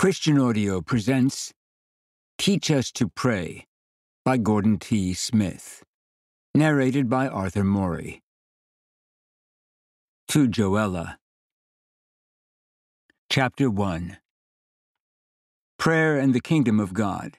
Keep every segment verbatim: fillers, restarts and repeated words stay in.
Christian Audio presents Teach Us to Pray by Gordon T. Smith, narrated by Arthur Morey. To Joella. Chapter one. Prayer and the Kingdom of God.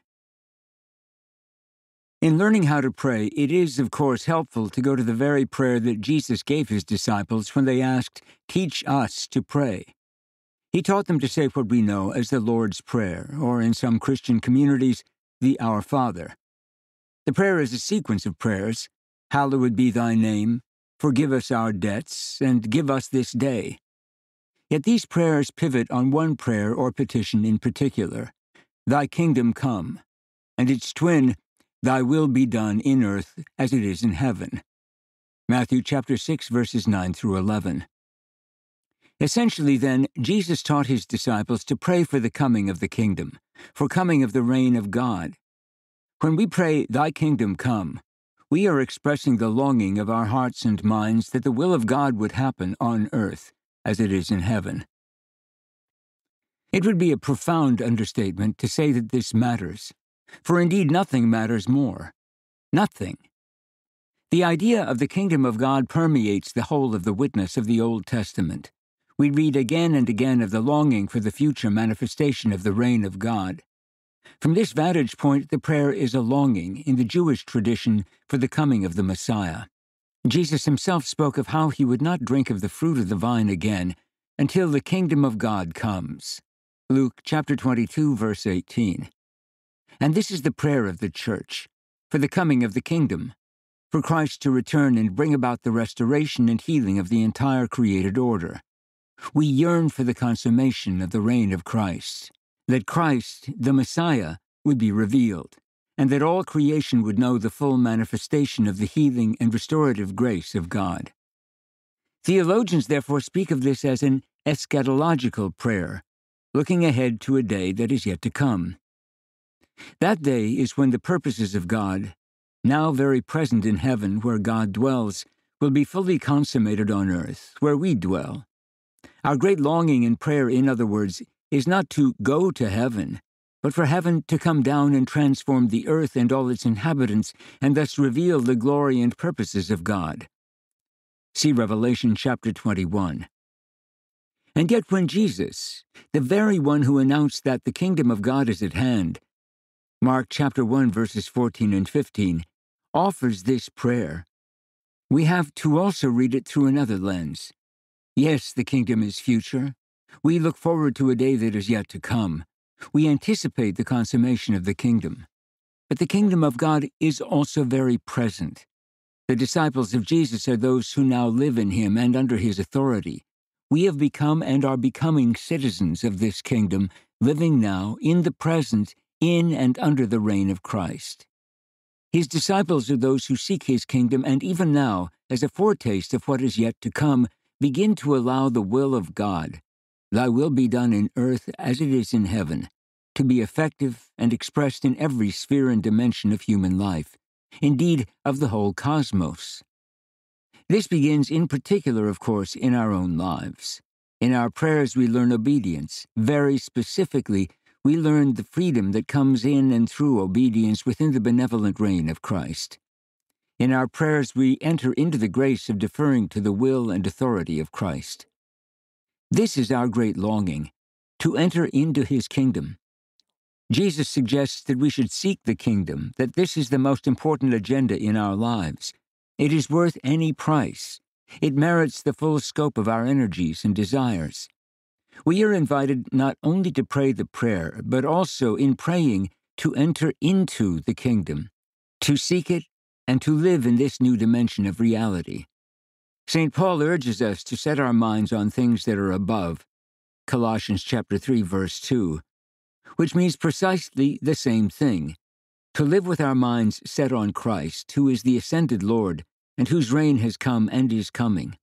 In learning how to pray, it is, of course, helpful to go to the very prayer that Jesus gave his disciples when they asked, "Teach us to pray." He taught them to say what we know as the Lord's Prayer, or in some Christian communities, the Our Father. The prayer is a sequence of prayers: "Hallowed be thy name," "Forgive us our debts," and "Give us this day." Yet these prayers pivot on one prayer or petition in particular, "Thy kingdom come," and its twin, "Thy will be done in earth as it is in heaven." Matthew chapter six, verses nine through eleven. Essentially, then, Jesus taught his disciples to pray for the coming of the kingdom, for coming of the reign of God. When we pray, "Thy kingdom come," we are expressing the longing of our hearts and minds that the will of God would happen on earth as it is in heaven. It would be a profound understatement to say that this matters, for indeed nothing matters more. Nothing. The idea of the kingdom of God permeates the whole of the witness of the Old Testament. We read again and again of the longing for the future manifestation of the reign of God. From this vantage point, the prayer is a longing, in the Jewish tradition, for the coming of the Messiah. Jesus himself spoke of how he would not drink of the fruit of the vine again until the kingdom of God comes. Luke chapter twenty-two, verse eighteen. And this is the prayer of the church, for the coming of the kingdom, for Christ to return and bring about the restoration and healing of the entire created order. We yearn for the consummation of the reign of Christ, that Christ, the Messiah, would be revealed, and that all creation would know the full manifestation of the healing and restorative grace of God. Theologians therefore speak of this as an eschatological prayer, looking ahead to a day that is yet to come. That day is when the purposes of God, now very present in heaven where God dwells, will be fully consummated on earth, where we dwell. Our great longing in prayer, in other words, is not to go to heaven, but for heaven to come down and transform the earth and all its inhabitants, and thus reveal the glory and purposes of God. See Revelation chapter twenty-one. And yet when Jesus, the very one who announced that the kingdom of God is at hand, Mark chapter one, verses fourteen and fifteen, offers this prayer, we have to also read it through another lens. Yes, the kingdom is future. We look forward to a day that is yet to come. We anticipate the consummation of the kingdom. But the kingdom of God is also very present. The disciples of Jesus are those who now live in him and under his authority. We have become and are becoming citizens of this kingdom, living now, in the present, in and under the reign of Christ. His disciples are those who seek his kingdom, and even now, as a foretaste of what is yet to come, begin to allow the will of God, "Thy will be done in earth as it is in heaven," to be effective and expressed in every sphere and dimension of human life, indeed of the whole cosmos. This begins in particular, of course, in our own lives. In our prayers we learn obedience. Very specifically, we learn the freedom that comes in and through obedience within the benevolent reign of Christ. In our prayers we enter into the grace of deferring to the will and authority of Christ. This is our great longing, to enter into his kingdom. Jesus suggests that we should seek the kingdom, that this is the most important agenda in our lives. It is worth any price. It merits the full scope of our energies and desires. We are invited not only to pray the prayer, but also, in praying, to enter into the kingdom, to seek it, and to live in this new dimension of reality. Saint Paul urges us to set our minds on things that are above, Colossians chapter three, verse two, which means precisely the same thing, to live with our minds set on Christ, who is the ascended Lord, and whose reign has come and is coming.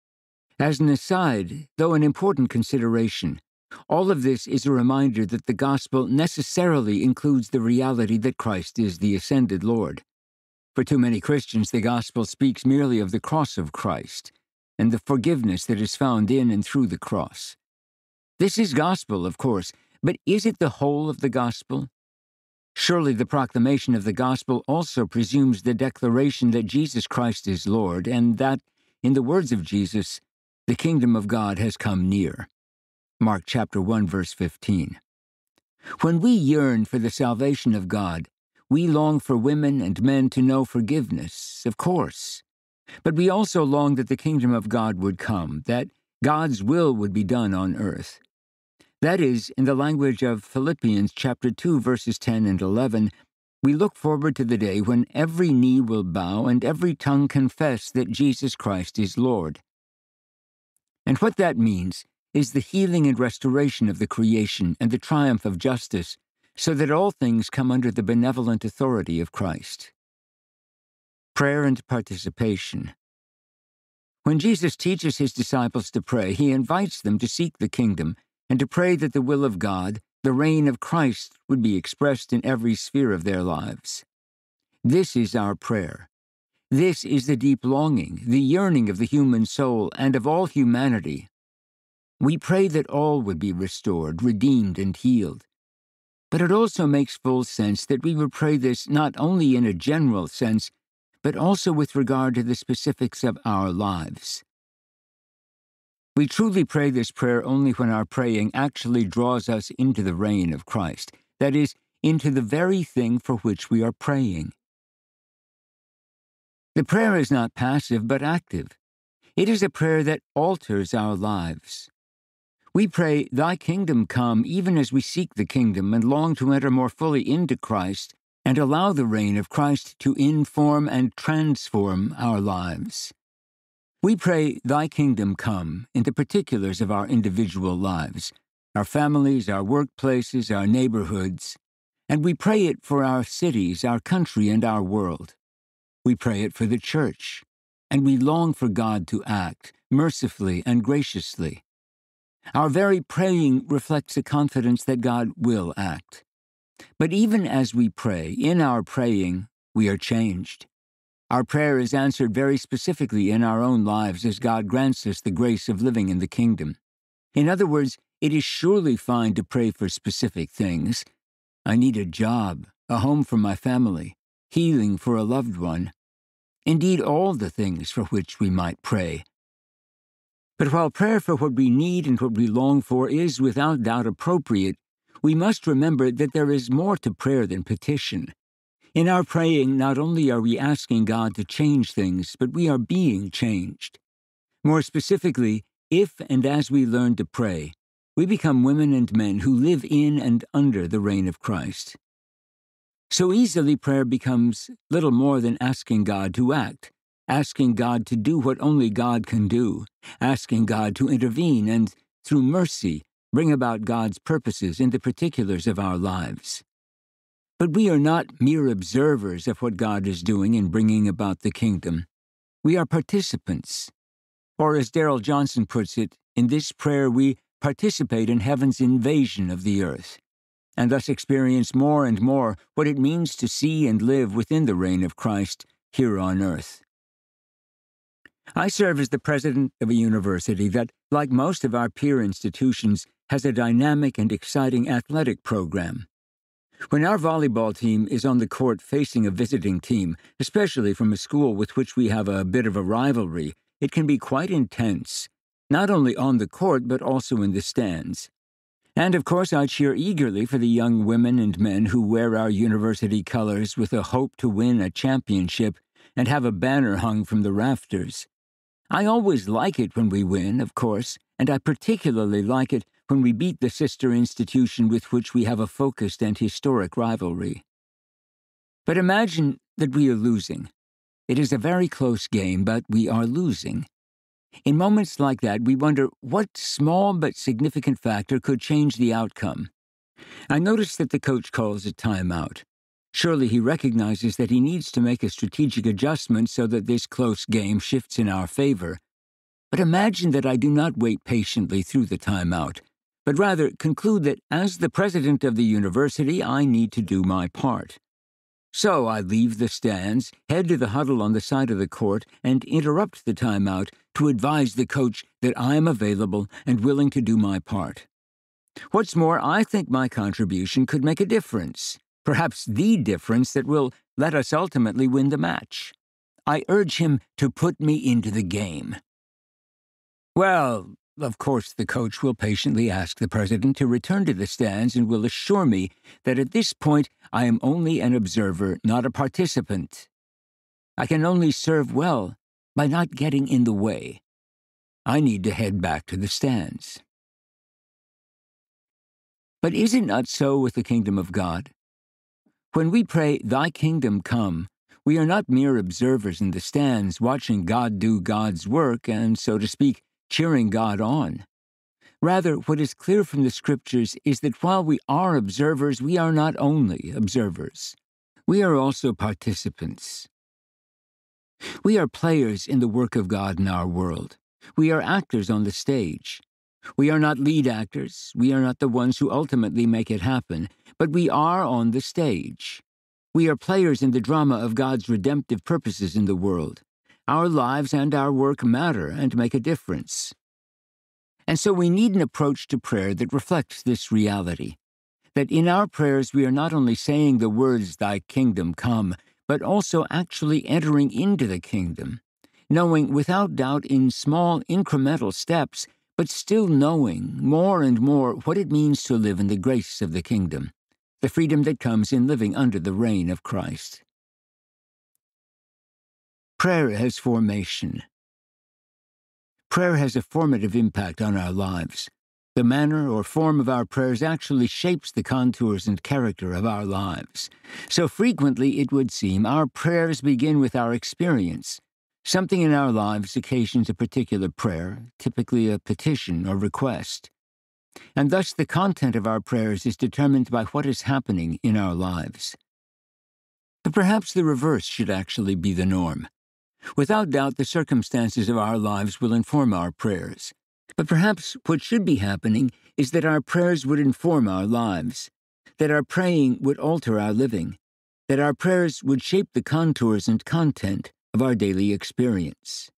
As an aside, though an important consideration, all of this is a reminder that the gospel necessarily includes the reality that Christ is the ascended Lord. For too many Christians, the gospel speaks merely of the cross of Christ and the forgiveness that is found in and through the cross. This is gospel, of course, But is it the whole of the gospel? Surely the proclamation of the gospel also presumes the declaration that Jesus Christ is Lord, and that, in the words of Jesus, the kingdom of God has come near. Mark chapter one, verse fifteen. When we yearn for the salvation of God, we long for women and men to know forgiveness, of course. But we also long that the kingdom of God would come, that God's will would be done on earth. That is, in the language of Philippians chapter two, verses ten and eleven, we look forward to the day when every knee will bow and every tongue confess that Jesus Christ is Lord. And what that means is the healing and restoration of the creation and the triumph of justice, so that all things come under the benevolent authority of Christ. Prayer and participation. When Jesus teaches his disciples to pray, he invites them to seek the kingdom and to pray that the will of God, the reign of Christ, would be expressed in every sphere of their lives. This is our prayer. This is the deep longing, the yearning of the human soul and of all humanity. We pray that all would be restored, redeemed, and healed. But it also makes full sense that we would pray this not only in a general sense, but also with regard to the specifics of our lives. We truly pray this prayer only when our praying actually draws us into the reign of Christ, that is, into the very thing for which we are praying. The prayer is not passive but active. It is a prayer that alters our lives. We pray, "Thy kingdom come," even as we seek the kingdom and long to enter more fully into Christ and allow the reign of Christ to inform and transform our lives. We pray, "Thy kingdom come," in the particulars of our individual lives, our families, our workplaces, our neighborhoods, and we pray it for our cities, our country, and our world. We pray it for the church, and we long for God to act mercifully and graciously. Our very praying reflects a confidence that God will act. But even as we pray, in our praying, we are changed. Our prayer is answered very specifically in our own lives as God grants us the grace of living in the kingdom. In other words, it is surely fine to pray for specific things. I need a job, a home for my family, healing for a loved one. Indeed, all the things for which we might pray. But while prayer for what we need and what we long for is without doubt appropriate, we must remember that there is more to prayer than petition. In our praying, not only are we asking God to change things, but we are being changed. More specifically, if and as we learn to pray, we become women and men who live in and under the reign of Christ. So easily prayer becomes little more than asking God to act, asking God to do what only God can do, asking God to intervene and, through mercy, bring about God's purposes in the particulars of our lives. But we are not mere observers of what God is doing in bringing about the kingdom. We are participants. Or as Darrell Johnson puts it, in this prayer we participate in heaven's invasion of the earth, and thus experience more and more what it means to see and live within the reign of Christ here on earth. I serve as the president of a university that, like most of our peer institutions, has a dynamic and exciting athletic program. When our volleyball team is on the court facing a visiting team, especially from a school with which we have a bit of a rivalry, it can be quite intense, not only on the court but also in the stands. And of course I cheer eagerly for the young women and men who wear our university colors with a hope to win a championship and have a banner hung from the rafters. I always like it when we win, of course, and I particularly like it when we beat the sister institution with which we have a focused and historic rivalry. But imagine that we are losing. It is a very close game, but we are losing. In moments like that, we wonder what small but significant factor could change the outcome. I notice that the coach calls a timeout. Surely he recognizes that he needs to make a strategic adjustment so that this close game shifts in our favor. But imagine that I do not wait patiently through the timeout, but rather conclude that as the president of the university, I need to do my part. So I leave the stands, head to the huddle on the side of the court, and interrupt the timeout to advise the coach that I am available and willing to do my part. What's more, I think my contribution could make a difference, perhaps the difference that will let us ultimately win the match. I urge him to put me into the game. Well, of course, the coach will patiently ask the president to return to the stands and will assure me that at this point I am only an observer, not a participant. I can only serve well by not getting in the way. I need to head back to the stands. But is it not so with the kingdom of God? When we pray, "Thy kingdom come," we are not mere observers in the stands watching God do God's work and, so to speak, cheering God on. Rather, what is clear from the Scriptures is that while we are observers, we are not only observers. We are also participants. We are players in the work of God in our world. We are actors on the stage. We are not lead actors. We are not the ones who ultimately make it happen, but we are on the stage. We are players in the drama of God's redemptive purposes in the world. Our lives and our work matter and make a difference. And so we need an approach to prayer that reflects this reality, that in our prayers we are not only saying the words, "Thy kingdom come," but also actually entering into the kingdom, knowing without doubt in small incremental steps, but still knowing more and more what it means to live in the grace of the kingdom, the freedom that comes in living under the reign of Christ. Prayer as formation. Prayer has a formative impact on our lives. The manner or form of our prayers actually shapes the contours and character of our lives. So frequently, it would seem, our prayers begin with our experience. Something in our lives occasions a particular prayer, typically a petition or request. And thus the content of our prayers is determined by what is happening in our lives. But perhaps the reverse should actually be the norm. Without doubt, the circumstances of our lives will inform our prayers. But perhaps what should be happening is that our prayers would inform our lives, that our praying would alter our living, that our prayers would shape the contours and content of our daily experience.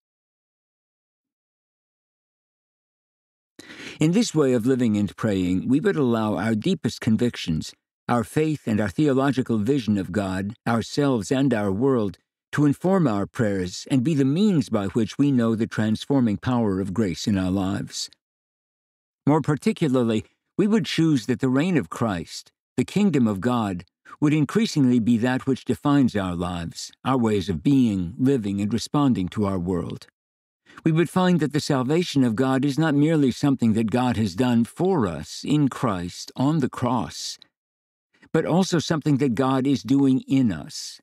In this way of living and praying, we would allow our deepest convictions, our faith and our theological vision of God, ourselves and our world, to inform our prayers and be the means by which we know the transforming power of grace in our lives. More particularly, we would choose that the reign of Christ, the kingdom of God, would increasingly be that which defines our lives, our ways of being, living, and responding to our world. We would find that the salvation of God is not merely something that God has done for us in Christ on the cross, but also something that God is doing in us.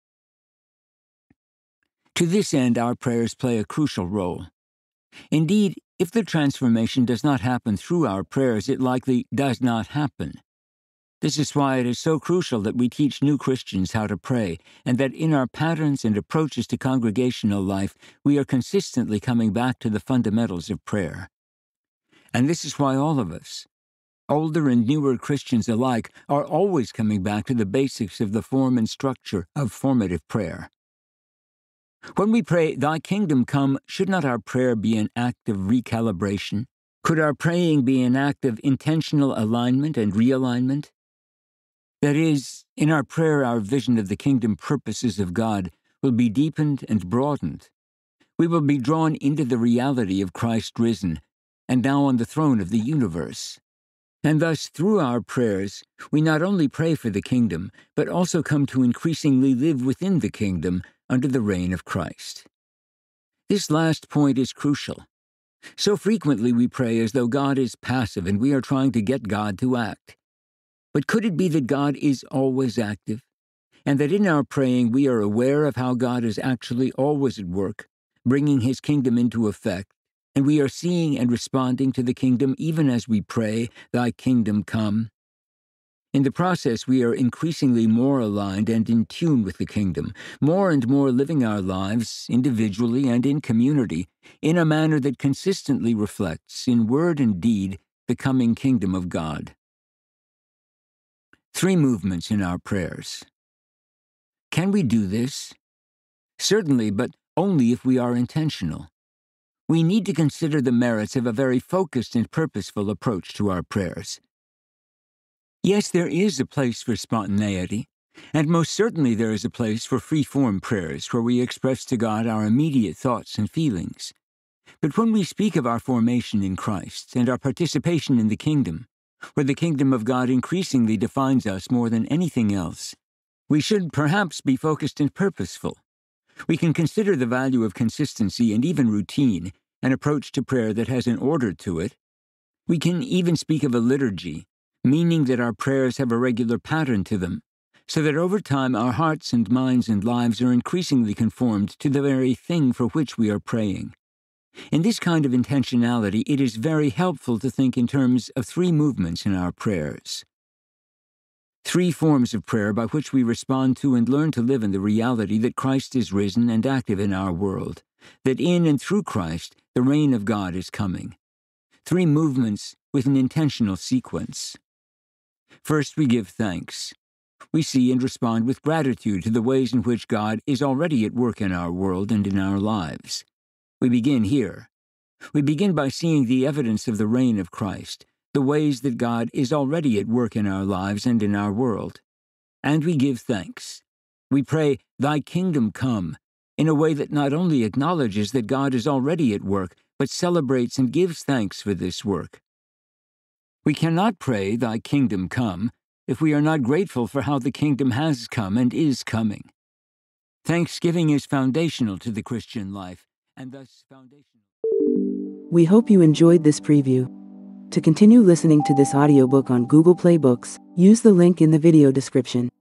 To this end, our prayers play a crucial role. Indeed, if the transformation does not happen through our prayers, it likely does not happen. This is why it is so crucial that we teach new Christians how to pray, and that in our patterns and approaches to congregational life, we are consistently coming back to the fundamentals of prayer. And this is why all of us, older and newer Christians alike, are always coming back to the basics of the form and structure of formative prayer. When we pray, "Thy kingdom come," should not our prayer be an act of recalibration? Could our praying be an act of intentional alignment and realignment? That is, in our prayer, our vision of the kingdom purposes of God will be deepened and broadened. We will be drawn into the reality of Christ risen, and now on the throne of the universe. And thus, through our prayers, we not only pray for the kingdom, but also come to increasingly live within the kingdom under the reign of Christ. This last point is crucial. So frequently we pray as though God is passive and we are trying to get God to act. But could it be that God is always active, and that in our praying we are aware of how God is actually always at work, bringing His kingdom into effect, and we are seeing and responding to the kingdom even as we pray, "Thy kingdom come"? In the process, we are increasingly more aligned and in tune with the kingdom, more and more living our lives, individually and in community, in a manner that consistently reflects, in word and deed, the coming kingdom of God. Three movements in our prayers. Can we do this? Certainly, but only if we are intentional. We need to consider the merits of a very focused and purposeful approach to our prayers. Yes, there is a place for spontaneity, and most certainly there is a place for free-form prayers where we express to God our immediate thoughts and feelings. But when we speak of our formation in Christ and our participation in the kingdom, where the kingdom of God increasingly defines us more than anything else, we should perhaps be focused and purposeful. We can consider the value of consistency and even routine, an approach to prayer that has an order to it. We can even speak of a liturgy, meaning that our prayers have a regular pattern to them, so that over time our hearts and minds and lives are increasingly conformed to the very thing for which we are praying. In this kind of intentionality, it is very helpful to think in terms of three movements in our prayers. Three forms of prayer by which we respond to and learn to live in the reality that Christ is risen and active in our world, that in and through Christ the reign of God is coming. Three movements with an intentional sequence. First, we give thanks. We see and respond with gratitude to the ways in which God is already at work in our world and in our lives. We begin here. We begin by seeing the evidence of the reign of Christ, the ways that God is already at work in our lives and in our world. And we give thanks. We pray, "Thy kingdom come," in a way that not only acknowledges that God is already at work, but celebrates and gives thanks for this work. We cannot pray, "Thy kingdom come," if we are not grateful for how the kingdom has come and is coming. Thanksgiving is foundational to the Christian life, and thus foundational. We hope you enjoyed this preview. To continue listening to this audiobook on Google Play Books, use the link in the video description.